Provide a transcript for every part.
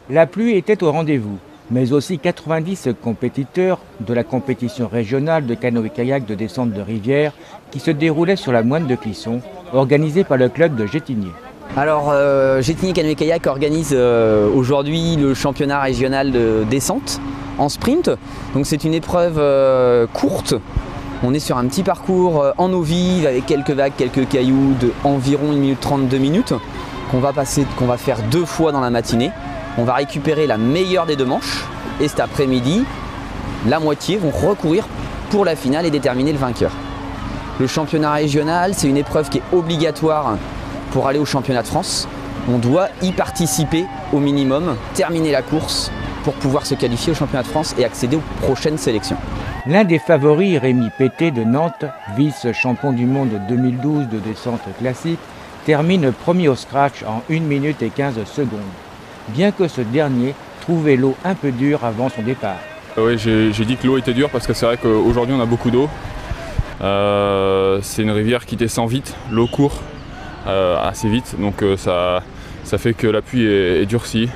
La pluie était au rendez-vous, mais aussi 90 compétiteurs de la compétition régionale de canoë-kayak de descente de rivière qui se déroulait sur la Moine de Clisson, organisée par le club de Gétigné. Alors, Gétigné Canoë-Kayak organise aujourd'hui le championnat régional de descente en sprint. Donc c'est une épreuve courte. On est sur un petit parcours en eau vive avec quelques vagues, quelques cailloux de environ 1 minute 30, 2 minutes qu'on va faire 2 fois dans la matinée. On va récupérer la meilleure des 2 manches et cet après-midi, la moitié vont recourir pour la finale et déterminer le vainqueur. Le championnat régional, c'est une épreuve qui est obligatoire pour aller au championnat de France. On doit y participer au minimum, terminer la course pour pouvoir se qualifier au championnat de France et accéder aux prochaines sélections. L'un des favoris, Rémi Pété de Nantes, vice-champion du monde 2012 de descente classique, termine premier au scratch en 1 minute et 15 secondes, bien que ce dernier trouvait l'eau un peu dure avant son départ. Oui, j'ai dit que l'eau était dure parce que c'est vrai qu'aujourd'hui on a beaucoup d'eau. C'est une rivière qui descend vite, l'eau court assez vite, donc ça fait que la pluie est durcie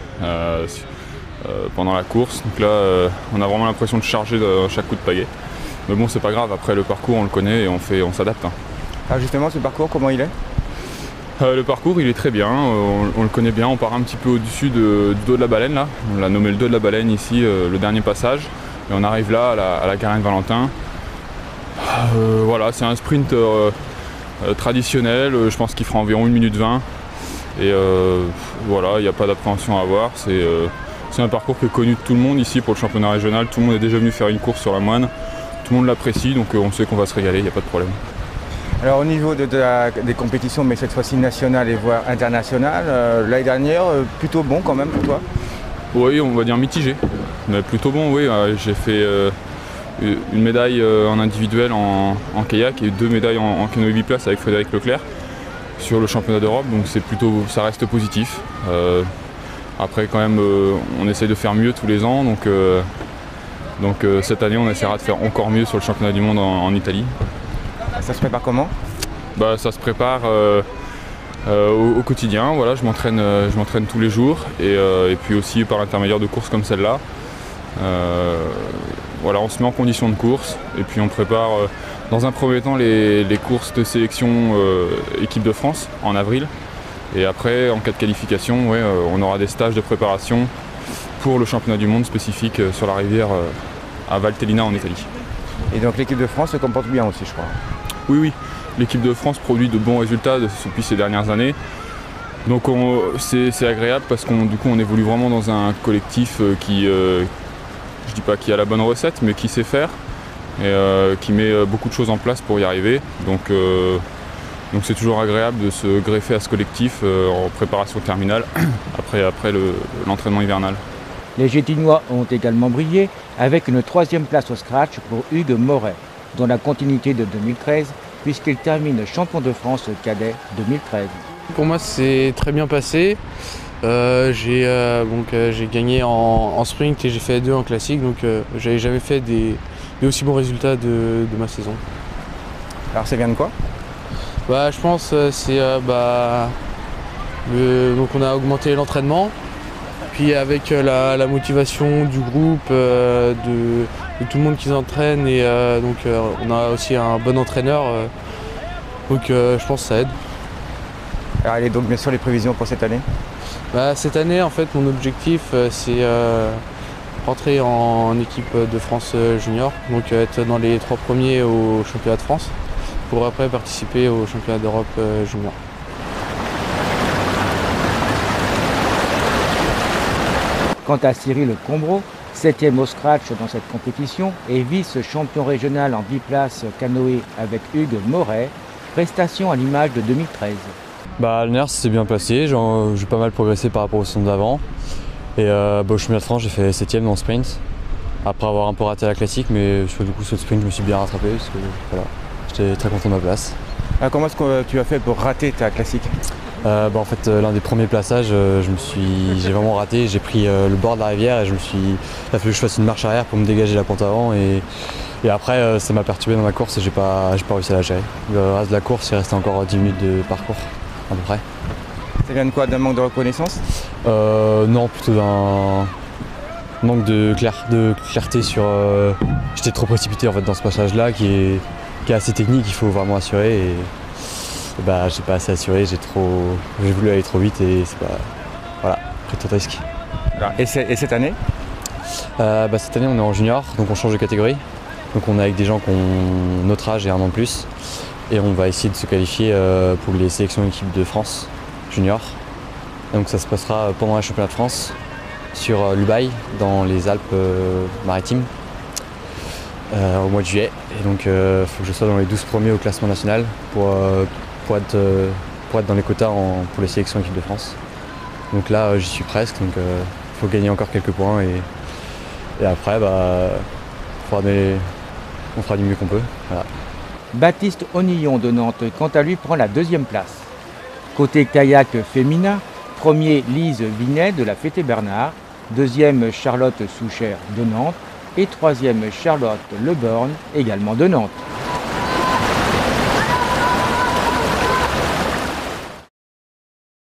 pendant la course. Donc là on a vraiment l'impression de charger de chaque coup de pagaie. Mais bon, c'est pas grave, après le parcours on le connaît et on s'adapte. Alors justement, ce parcours, comment il est? Le parcours il est très bien, on le connaît bien, on part un petit peu au-dessus du dos de la baleine là. On l'a nommé le dos de la baleine ici, le dernier passage. Et on arrive là à la Carène Valentin. Voilà, c'est un sprint traditionnel, je pense qu'il fera environ 1 minute 20. Et voilà, il n'y a pas d'appréhension à avoir. C'est un parcours qui est connu de tout le monde ici pour le championnat régional. Tout le monde est déjà venu faire une course sur la Moine. Tout le monde l'apprécie, donc on sait qu'on va se régaler, il n'y a pas de problème. Alors au niveau des compétitions, mais cette fois-ci nationale et voire internationale, l'année dernière, plutôt bon quand même pour toi? Oui, on va dire mitigé, mais plutôt bon, oui. J'ai fait une médaille en individuel en kayak et 2 médailles en canoë biplace avec Frédéric Leclerc sur le championnat d'Europe, donc ça reste positif. Après quand même, on essaye de faire mieux tous les ans, donc cette année on essaiera de faire encore mieux sur le championnat du monde en Italie. Ça se prépare comment? Ça se prépare au quotidien, voilà, je m'entraîne tous les jours et puis aussi par l'intermédiaire de courses comme celle-là. Voilà, on se met en condition de course et puis on prépare dans un premier temps les courses de sélection équipe de France en avril. Et après, en cas de qualification, ouais, on aura des stages de préparation pour le championnat du monde spécifique sur la rivière à Valtellina en Italie. Et donc l'équipe de France se comporte bien aussi, je crois. Oui, l'équipe de France produit de bons résultats depuis ces dernières années. Donc c'est agréable parce du coup on évolue vraiment dans un collectif qui, je dis pas qui a la bonne recette, mais qui sait faire et qui met beaucoup de choses en place pour y arriver. Donc c'est toujours agréable de se greffer à ce collectif en préparation terminale après l'entraînement hivernal. Les Gétignois ont également brillé avec une 3e place au scratch pour Hugues Moret, dans la continuité de 2013, puisqu'il termine champion de France cadet 2013. Pour moi, c'est très bien passé. J'ai gagné en sprint et j'ai fait 2 en classique, donc j'avais jamais fait des aussi bons résultats de ma saison. Alors ça vient de quoi? Je pense c'est donc on a augmenté l'entraînement, puis avec la motivation du groupe, de tout le monde qui s'entraîne et on a aussi un bon entraîneur, donc je pense que ça aide. Alors et donc bien sûr les prévisions pour cette année? Cette année en fait mon objectif c'est rentrer en équipe de France junior, donc être dans les 3 premiers au championnat de France pour après participer au championnat d'Europe junior. Quant à Cyril Combreau, 7e au scratch dans cette compétition et vice-champion régional en biplace canoë avec Hugues Moret, prestation à l'image de 2013. Le NERS s'est bien passé, j'ai pas mal progressé par rapport au saison d'avant. Et au championnat de France, j'ai fait 7e dans le sprint, après avoir un peu raté la classique, mais du coup sur le sprint je me suis bien rattrapé parce que voilà, j'étais très content de ma place. Alors, comment est-ce que tu as fait pour rater ta classique? En fait, l'un des premiers plaçages, j'ai vraiment raté, j'ai pris le bord de la rivière et il a fallu que je fasse une marche arrière pour me dégager la pente avant et après ça m'a perturbé dans ma course et j'ai pas réussi à la gérer. Le reste de la course, il restait encore 10 minutes de parcours à peu près. Ça vient de quoi? D'un manque de reconnaissance? Non, plutôt d'un manque de clarté sur... J'étais trop précipité en fait dans ce passage-là qui est assez technique, il faut vraiment assurer et bah, j'ai pas assez assuré, j'ai voulu aller trop vite et c'est pas... Voilà, pris trop de risques. Et cette année? Cette année on est en junior, donc on change de catégorie. Donc on est avec des gens qui ont notre âge et un an de plus. Et on va essayer de se qualifier pour les sélections équipes de France junior. Donc ça se passera pendant les championnats de France sur l'Ubaye dans les Alpes-Maritimes au mois de juillet. Et donc il faut que je sois dans les 12 premiers au classement national pour être dans les quotas pour les sélections équipes de France. Donc là j'y suis presque, donc il faut gagner encore quelques points et après on fera du mieux qu'on peut. Voilà. Baptiste Onillon de Nantes, quant à lui, prend la 2e place. Côté kayak féminin, premier Lise Vinet de la Fété-Bernard, 2e Charlotte Souchère de Nantes et 3e Charlotte Leborn, également de Nantes.